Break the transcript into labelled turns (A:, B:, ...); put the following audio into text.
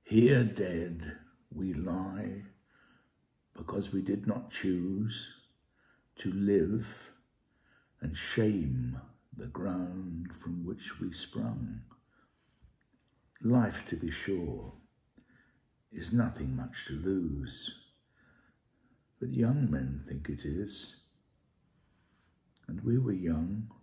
A: Here dead we lie, because we did not choose to live and shame the ground from which we sprung. Life, to be sure, is nothing much to lose, but young men think it is, and we were young